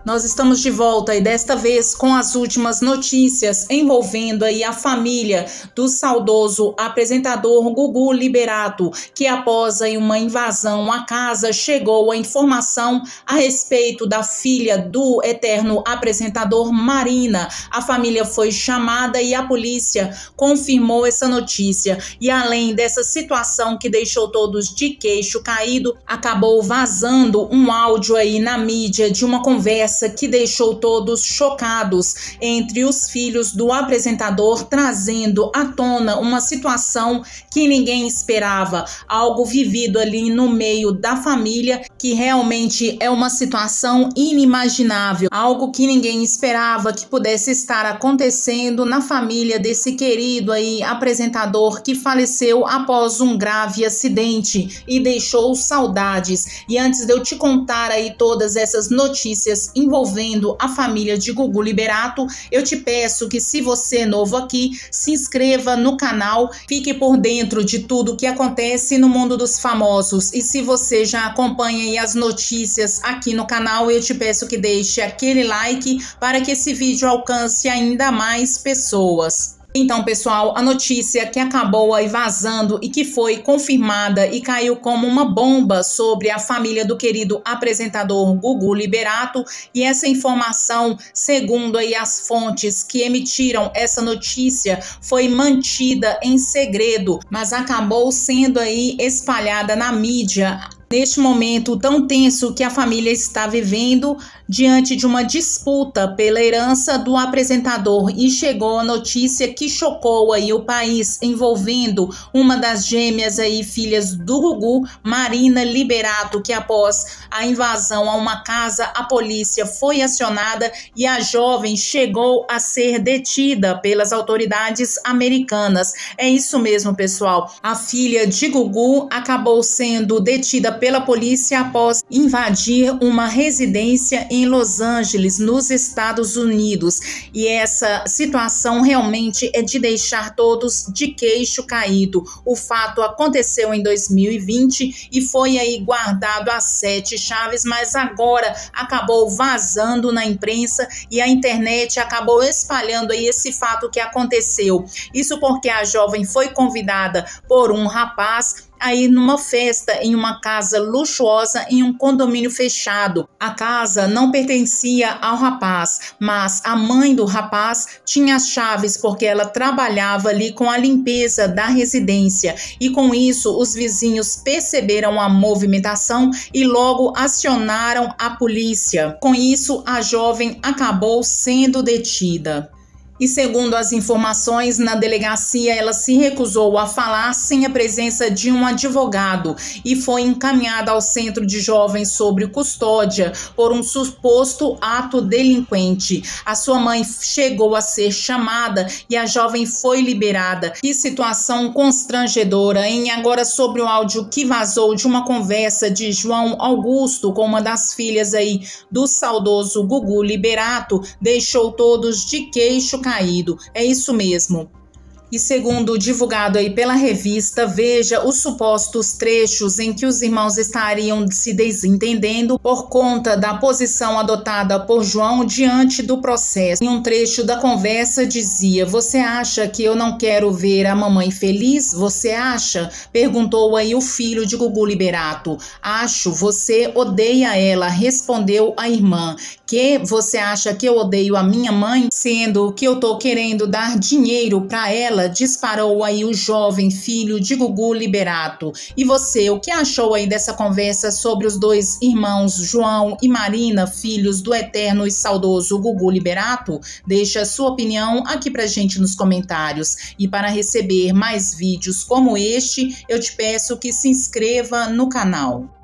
Nós estamos de volta e desta vez com as últimas notícias envolvendo aí a família do saudoso apresentador Gugu Liberato, que após aí uma invasão à casa chegou a informação a respeito da filha do eterno apresentador Marina. A família foi chamada e a polícia confirmou essa notícia. E além dessa situação que deixou todos de queixo caído, acabou vazando um áudio aí na mídia de uma conversa que deixou todos chocados entre os filhos do apresentador, trazendo à tona uma situação que ninguém esperava, algo vivido ali no meio da família, que realmente é uma situação inimaginável, algo que ninguém esperava que pudesse estar acontecendo na família desse querido aí apresentador que faleceu após um grave acidente e deixou saudades. E antes de eu te contar aí todas essas notícias envolvendo a família de Gugu Liberato, eu te peço que, se você é novo aqui, se inscreva no canal, fique por dentro de tudo que acontece no mundo dos famosos. E se você já acompanha aí as notícias aqui no canal, eu te peço que deixe aquele like para que esse vídeo alcance ainda mais pessoas. Então, pessoal, a notícia que acabou aí vazando e que foi confirmada e caiu como uma bomba sobre a família do querido apresentador Gugu Liberato, e essa informação, segundo aí as fontes que emitiram essa notícia, foi mantida em segredo, mas acabou sendo aí espalhada na mídia. Neste momento tão tenso que a família está vivendo diante de uma disputa pela herança do apresentador, e chegou a notícia que chocou aí o país, envolvendo uma das gêmeas aí, filhas do Gugu, Marina Liberato, que após a invasão a uma casa, a polícia foi acionada e a jovem chegou a ser detida pelas autoridades americanas. É isso mesmo, pessoal. A filha de Gugu acabou sendo detida pela polícia após invadir uma residência em Los Angeles, nos Estados Unidos. E essa situação realmente é de deixar todos de queixo caído. O fato aconteceu em 2020 e foi aí guardado às 7 chaves, mas agora acabou vazando na imprensa e a internet acabou espalhando aí esse fato que aconteceu. Isso porque a jovem foi convidada por um rapaz aí numa festa em uma casa luxuosa em um condomínio fechado. A casa não pertencia ao rapaz, mas a mãe do rapaz tinha as chaves porque ela trabalhava ali com a limpeza da residência, e com isso os vizinhos perceberam a movimentação e logo acionaram a polícia. Com isso, a jovem acabou sendo detida. E segundo as informações, na delegacia ela se recusou a falar sem a presença de um advogado e foi encaminhada ao centro de jovens sob custódia por um suposto ato delinquente. A sua mãe chegou a ser chamada e a jovem foi liberada. Que situação constrangedora, hein? Agora sobre o áudio que vazou de uma conversa de João Augusto com uma das filhas aí do saudoso Gugu Liberato, deixou todos de queixo caído. É isso mesmo. E segundo divulgado aí pela revista Veja, os supostos trechos em que os irmãos estariam se desentendendo por conta da posição adotada por João diante do processo. Em um trecho da conversa dizia: "Você acha que eu não quero ver a mamãe feliz? Você acha?" Perguntou aí o filho de Gugu Liberato. "Acho, você odeia ela", respondeu a irmã. "Que você acha que eu odeio a minha mãe, sendo que eu tô querendo dar dinheiro para ela?" Disparou aí o jovem filho de Gugu Liberato. E você, o que achou aí dessa conversa sobre os dois irmãos João e Marina, filhos do eterno e saudoso Gugu Liberato? Deixa a sua opinião aqui pra gente nos comentários. E para receber mais vídeos como este, eu te peço que se inscreva no canal.